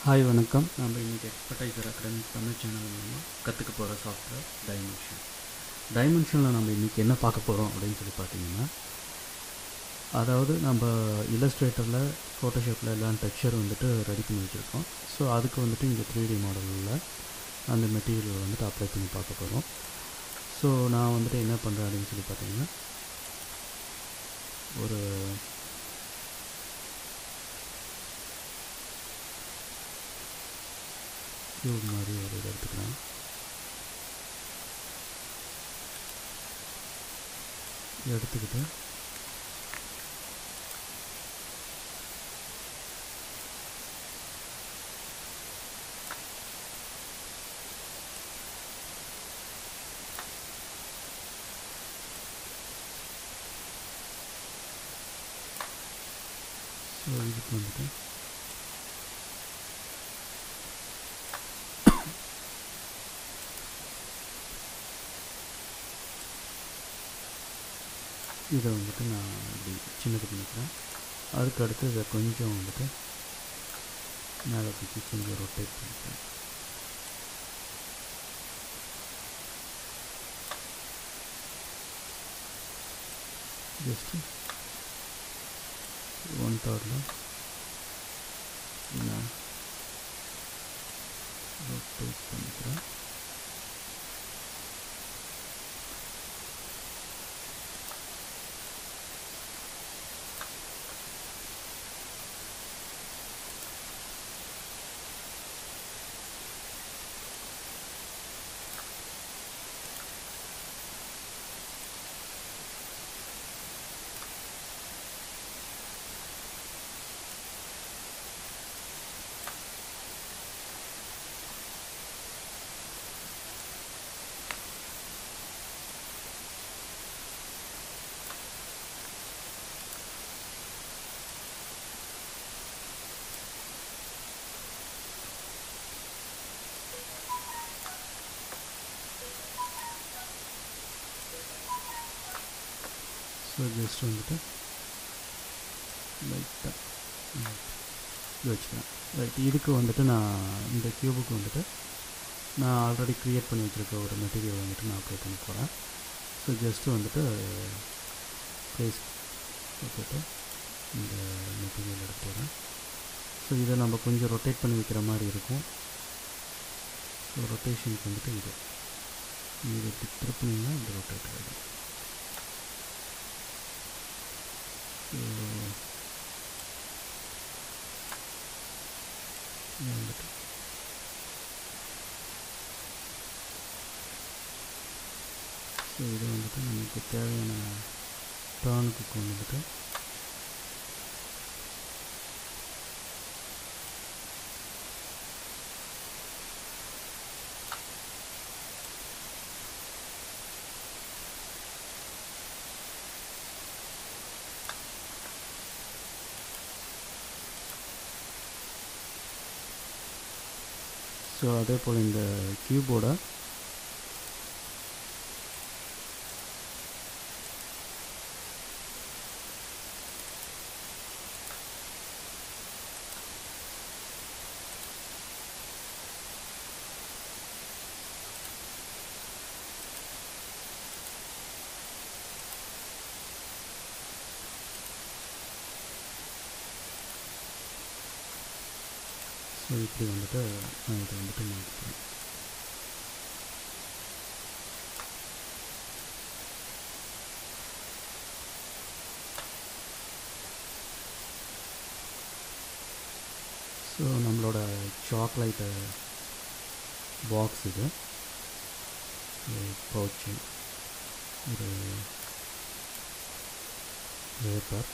Hi வணக்கம். நம்ம இன்றைக்கி எக்ஸ்பர்டைசர் அகாடமிக் தமிழ் சேனல் மூலமாக கற்றுக்க போகிற சாஃப்ட்வேர் டைமென்ஷனில் நம்ம இன்றைக்கி என்ன பார்க்க போகிறோம் அப்படின்னு சொல்லி பார்த்தீங்கன்னா, அதாவது நம்ம இல்லஸ்ட்ரேட்டரில் ஃபோட்டோஷாப்பில் எல்லாம் டெக்ஸ்சர் வந்துட்டு ரெடி பண்ணி வச்சுருக்கோம். ஸோ அதுக்கு வந்துட்டு இங்கே 3D மாடலில் அந்த மெட்டீரியல் வந்துட்டு அப்ளை பண்ணி பார்க்க போகிறோம். ஸோ நான் வந்துட்டு என்ன பண்ணுறேன் அப்படின்னு சொல்லி பார்த்தீங்கன்னா, ஒரு கியூப் மாதிரி ஒரு இதை எடுத்துக்கலாம். எடுத்துக்கிட்டு ஸோ இதுக்கு வந்துட்டு இதை வந்துட்டு நான் இப்படி சின்னது பண்ணிக்கிறேன். அதுக்கு அடுத்து இதை கொஞ்சம் வந்துட்டு மேலே தூக்கி கொஞ்சம் ரொட்டேட் பண்ணிக்கிறேன். ஜஸ்ட்டு 1/3 நான் ரொட்டேட் பண்ணிக்கிறேன். ஸோ ஜஸ்ட் வந்துட்டு லைட்டாக இது வச்சுக்கிறேன். ரைட், இதுக்கு வந்துட்டு நான் இந்த க்யூபுக்கு வந்துட்டு நான் ஆல்ரெடி க்ரியேட் பண்ணி வச்சுருக்க ஒரு மெட்டீரியல் வந்துட்டு நான் அப்ளை பண்ணி போகிறேன். ஸோ ஜஸ்ட்டு வந்துட்டு ப்ளேஸ் போட்டுட்டு இந்த மெட்டீரியல் எடுத்து வரேன். ஸோ இதை நம்ம கொஞ்சம் ரொட்டேட் பண்ணி வைக்கிற மாதிரி இருக்கும். ஸோ ரொட்டேஷனுக்கு வந்துட்டு இது திருப்பினீங்கன்னா இந்த ரொட்டேட் ஆகிடும். வந்துட்டு ஸோ இது வந்துட்டு நமக்கு தேவையான டர்னுக்கு கொண்டு வந்துட்டு ஸோ அதே போல் இந்த கியூபோட ஸோ இப்படி வந்துட்டு நான் இதை வந்துட்டு மாற்றிக்கிறேன். ஸோ நம்மளோட சாக்லேட்டு பாக்ஸ் இது பவுச்சு, ஒரு பேப்பர்,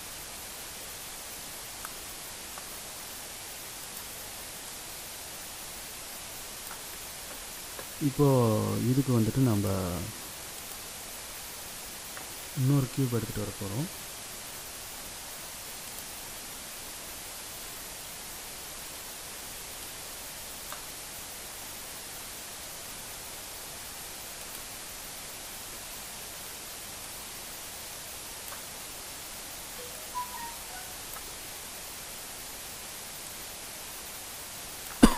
இப்போது இதுக்கு வந்துட்டு நம்ம இன்னொரு க்யூப் எடுத்துகிட்டு வர போகிறோம்.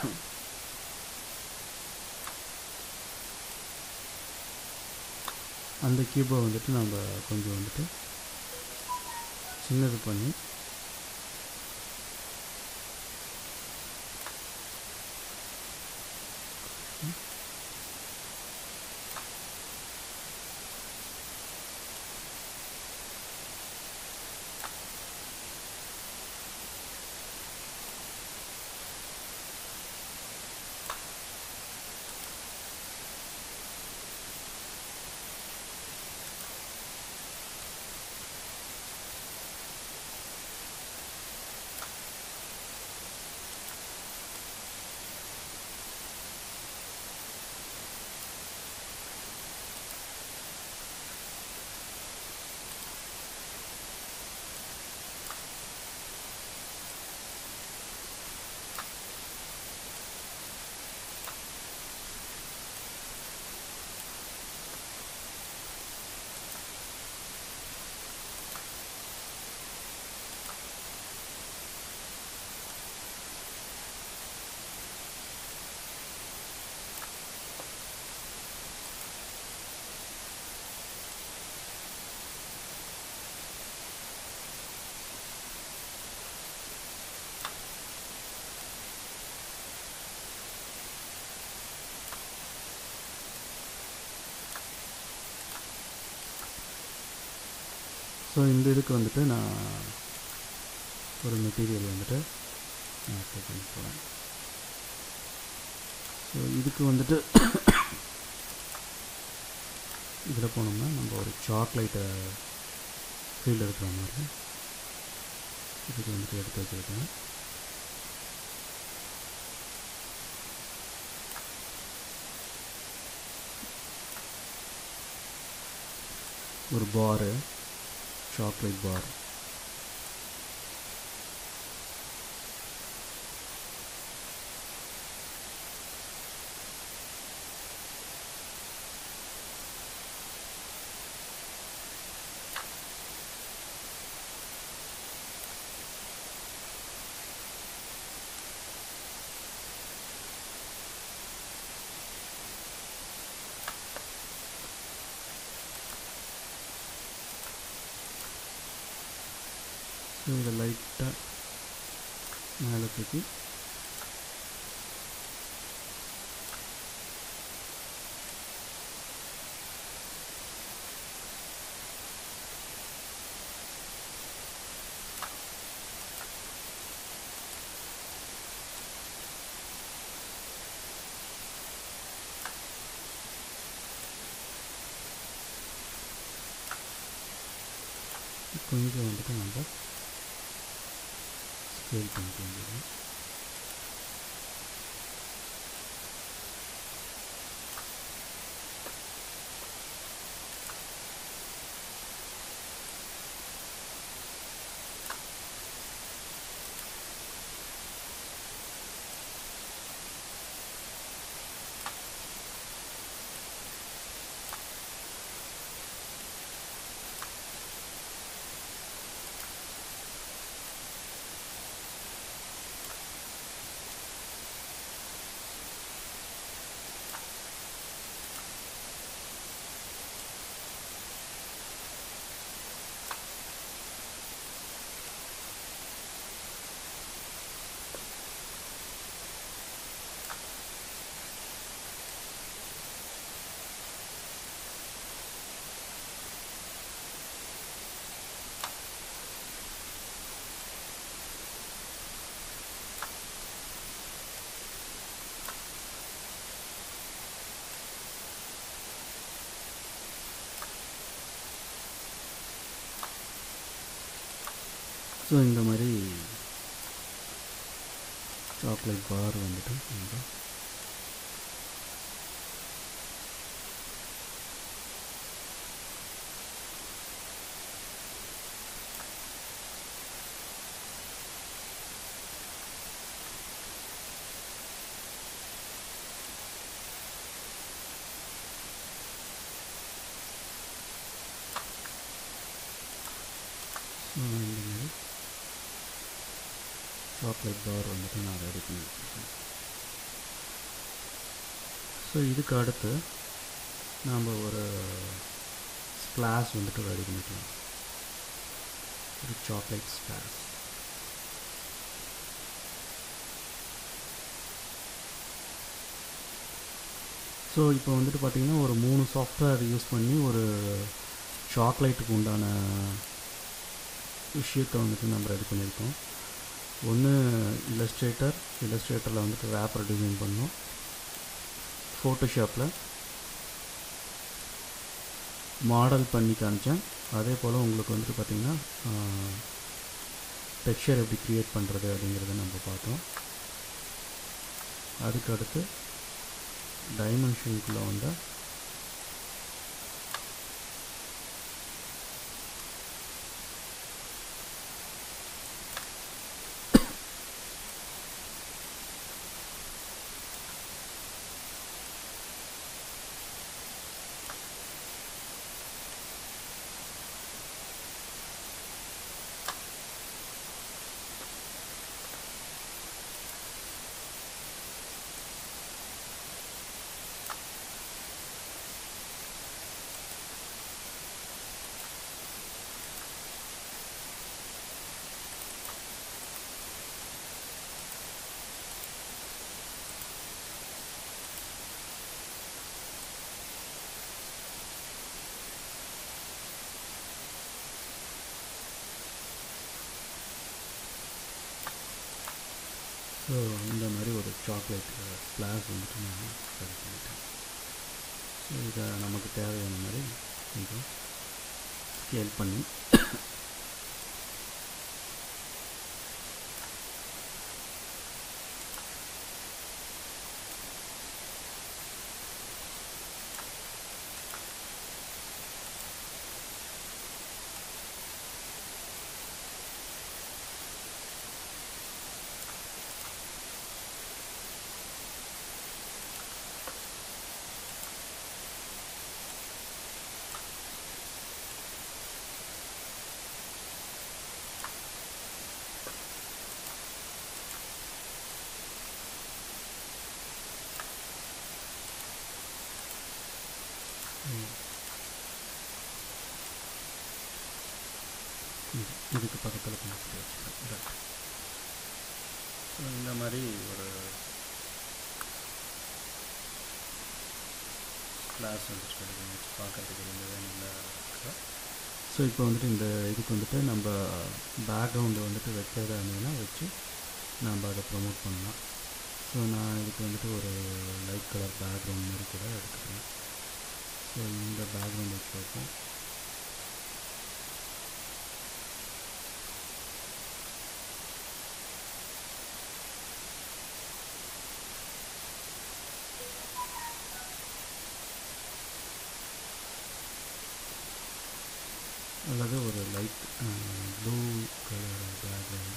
அந்த கியூபை வந்துட்டு நம்ம கொஞ்சம் வந்துட்டு சின்னது பண்ணி ஸோ இந்த இதுக்கு வந்துட்டு நான் ஒரு மெட்டீரியல் வந்துட்டு நான் அப்ளை பண்ணி போகிறேன். ஸோ இதுக்கு வந்துட்டு இதில் போனோம்னா நம்ம ஒரு சாக்லேட்டை ஃபீல்டு இருக்கிற மாதிரி இதுக்கு வந்துட்டு எடுத்து வச்சுருக்கேன். ஒரு பாரு, சாக்லேட் பார். ஸோ இதை லைட்டாக மேலே தூக்கி கொஞ்சம் வந்துட்டு நம்ம ஸ்கேல் பண்ணிக்க வேண்டியது. ஸோ இந்த மாதிரி சாக்லேட் பார் வந்துட்டு நம்ம இந்த மாதிரி சாக்லேட் பார் வந்துட்டு நான் ரெடி பண்ணி வச்சுருக்கேன். ஸோ இதுக்கு அடுத்து நாம் ஒரு ஸ்ப்ளாஷ் வந்துட்டு ரெடி பண்ணிக்கலாம். ஒரு சாக்லேட் ஸ்ப்ளாஷ். ஸோ இப்போ வந்துட்டு பார்த்திங்கன்னா ஒரு 3 சாஃப்ட்வேர் யூஸ் பண்ணி ஒரு சாக்லேட்டுக்கு உண்டான விஷயத்தை வந்துட்டு நம்ம ரெடி பண்ணியிருக்கோம். ஒன்று இல்லஸ்ட்ரேட்டரில் வந்துட்டு ரேப்பர் டிசைன் பண்ணோம். ஃபோட்டோஷாப்பில் மாடல் பண்ணி காமிச்சேன். அதே போல் உங்களுக்கு வந்துட்டு பார்த்திங்கன்னா டெக்ஸ்சர் எப்படி க்ரியேட் பண்ணுறது அப்படிங்கிறத நம்ம பார்த்தோம். அதுக்கடுத்து டைமென்ஷனுக்குள்ளே வந்த ஸோ இந்த மாதிரி ஒரு சாக்லேட் ஸ்ப்ளாஷ் வந்துட்டு நான் ரெடி பண்ணிட்டேன். ஸோ இதை நமக்கு தேவையான மாதிரி கொஞ்சம் ஸ்கேல் பண்ணி இதுக்கு பக்கத்தில் கொஞ்சம் வச்சுக்கிறேன். ஸோ இந்த மாதிரி ஒரு கிளாஸ் வந்துட்டு கிடைக்கும், பார்க்குறதுக்கு ரொம்பவே நல்லா இருக்குது. ஸோ இப்போ வந்துட்டு இந்த இதுக்கு வந்துட்டு நம்ம பேக்ரவுண்டு வந்துட்டு வைக்கிறதா இருந்ததுன்னா வச்சு நம்ம அதை ப்ரொமோட் பண்ணலாம். ஸோ நான் இதுக்கு வந்துட்டு ஒரு லைட் கலர் பேக்ரவுண்ட் மாதிரி கூட எடுத்துக்கிறேன். ஸோ இந்த பேக்ரவுண்ட் வச்சு வைப்போம். அல்லது ஒரு light blue colour background.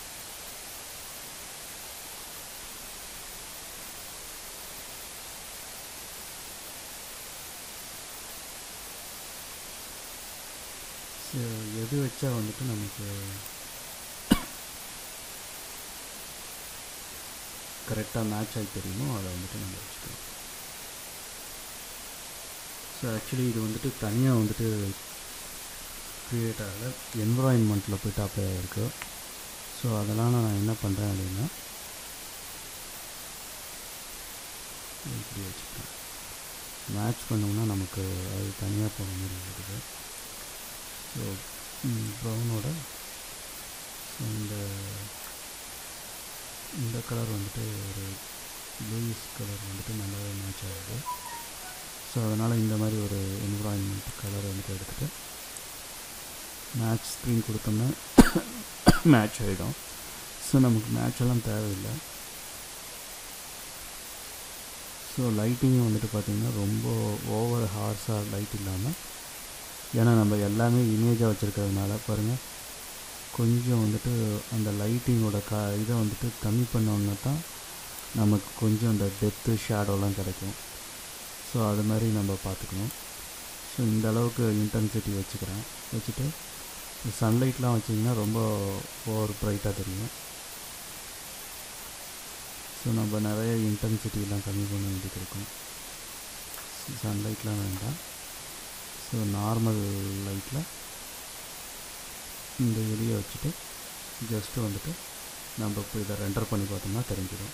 So எது வச்சா வந்துட்டு நமக்கு கரெக்டாக மேட்ச் ஆகி தெரியுமோ அதை வந்துட்டு நம்ம வச்சுக்கலாம். ஸோ ஆக்சுவலி இது வந்துட்டு தனியாக வந்துட்டு க்ரியேட் ஆகலை, என்விரான்மெண்ட்டில் போய்ட்டு அப்ளை ஆகிருக்கு. ஸோ அதெல்லாம் நான் என்ன பண்ணுறேன் அப்படின்னா இப்படி வச்சுக்கிறேன். மேட்ச் பண்ணோம்னா நமக்கு அது தனியாக போகிற மாதிரி இருக்குது. ஸோ ப்ரௌனோட இந்த கலர் வந்துட்டு ஒரு ப்ளூயிஷ் கலர் வந்துட்டு நல்லாவே மேட்ச் ஆகுது. ஸோ அதனால் இந்த மாதிரி ஒரு என்விரான்மெண்ட் கலர் வந்துட்டு எடுத்துகிட்டு மேட்ச் ஸ்க்ரீன் கொடுத்தோம்னா மேட்ச் ஆகிடும். ஸோ நமக்கு மேட்செல்லாம் தேவையில்லை. ஸோ லைட்டிங்கும் வந்துட்டு பார்த்திங்கன்னா ரொம்ப ஓவர் ஹார்ஸாக லைட் இல்லாமல், ஏன்னா நம்ம எல்லாமே இமேஜாக வச்சுருக்கிறதுனால பாருங்கள், கொஞ்சம் வந்துட்டு அந்த லைட்டிங்கோட இதை வந்துட்டு கம்மி பண்ணோன்னா தான் நமக்கு கொஞ்சம் அந்த டெப்த்து ஷேடோலாம் கிடைக்கும். ஸோ அது மாதிரி நம்ம பார்த்துக்கணும். ஸோ இந்த அளவுக்கு இன்டென்சிட்டி வச்சுட்டு சன்லைட்லாம் வச்சிங்கன்னா ரொம்ப ஓவர் ப்ரைட்டாக தெரியும். ஸோ நம்ம நிறைய இன்டென்சிட்டிலாம் கம்மி பண்ண வேண்டியது இருக்கும். சன்லைட்லாம் வேண்டாம். ஸோ நார்மல் லைட்டில் இந்த எலியை வச்சுட்டு ஜஸ்ட்டு வந்துட்டு நம்ம இப்போ இதை ரெண்டர் பண்ணி பார்த்தோம்னா தெரிஞ்சிடும்.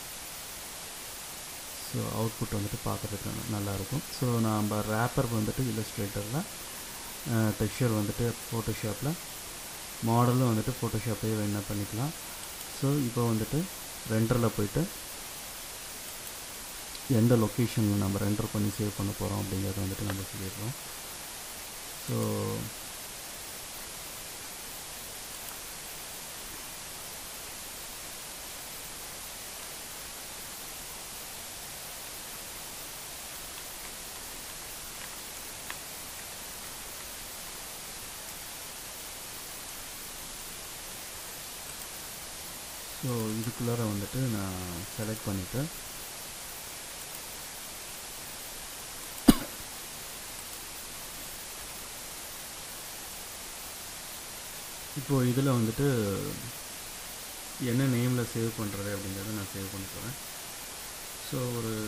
ஸோ அவுட்புட் வந்துட்டு பார்க்குறதுக்கு நல்லாயிருக்கும். ஸோ நம்ம ரேப்பர் வந்துட்டு இல்லஸ்ட்ரேட்டரில், டெக்ஸ்சர் வந்துட்டு ஃபோட்டோஷாப்பில், மாடலும் வந்துட்டு ஃபோட்டோஷாப்லேயே என்ன பண்ணிக்கலாம். ஸோ இப்போ வந்துட்டு ரெண்டரில் போய்ட்டு எந்த லொக்கேஷனில் நம்ம ரெண்டர் பண்ணி சேவ் பண்ண போகிறோம் அப்படிங்கிறத வந்துட்டு நம்ம சொல்லிடுறோம். ஸோ இதுக்குள்ளார வந்துட்டு நான் செலக்ட் பண்ணிவிட்டு இப்போது இதில் வந்துட்டு என்ன நேமில் சேவ் பண்ணுறது அப்படிங்கிறத நான் சேவ் பண்ண போகிறேன். ஸோ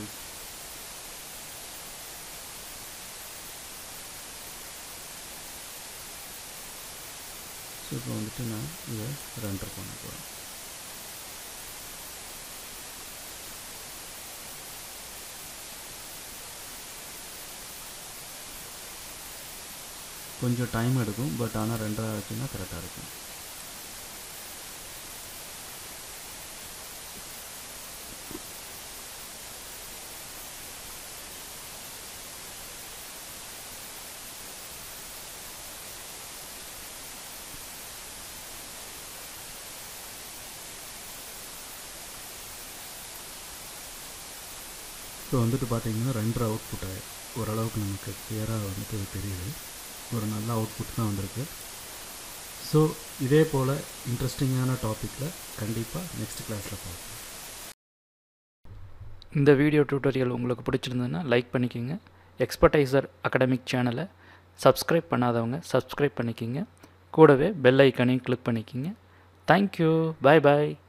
இப்போ வந்துட்டு நான் இதை ரெண்டர் பண்ண போகிறேன். கொஞ்சம் டைம் எடுக்கும், பட் ஆனால் ரெண்டரை ஆச்சுன்னா கரெக்டாக இருக்கும். இப்போ வந்துட்டு பார்த்திங்கன்னா ரெண்டரை அவுட்புட் ஓரளவுக்கு நமக்கு கிளியராக வந்துட்டு தெரியுது. ஒரு நல்ல அவுட்புட் தான் வந்திருக்கு. ஸோ இதே போல் இன்ட்ரெஸ்டிங்கான டாப்பிக்கில் கண்டிப்பாக நெக்ஸ்ட் கிளாஸில் பார்ப்போம். இந்த வீடியோ டியூட்டோரியல் உங்களுக்கு பிடிச்சிருந்ததுன்னா லைக் பண்ணிக்கோங்க. எக்ஸ்பர்டைசர் அகாடமிக் சேனலை சப்ஸ்கிரைப் பண்ணாதவங்க சப்ஸ்கிரைப் பண்ணிக்கோங்க. கூடவே பெல் ஐக்கானையும் கிளிக் பண்ணிக்கோங்க. தேங்க்யூ. பாய் பாய்.